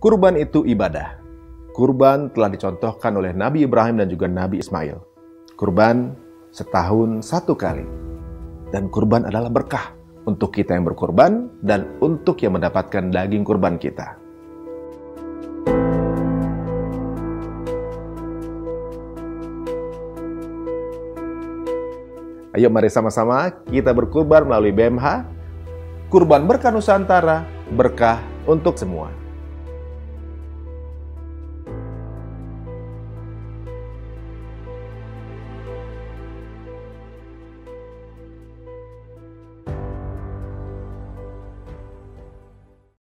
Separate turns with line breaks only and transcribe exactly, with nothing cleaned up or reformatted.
Kurban itu ibadah. Kurban telah dicontohkan oleh Nabi Ibrahim dan juga Nabi Ismail. Kurban setahun satu kali. Dan kurban adalah berkah untuk kita yang berkurban dan untuk yang mendapatkan daging kurban kita. Ayo mari sama-sama kita berkurban melalui B M H. Kurban Berkah Nusantara, berkah untuk semua.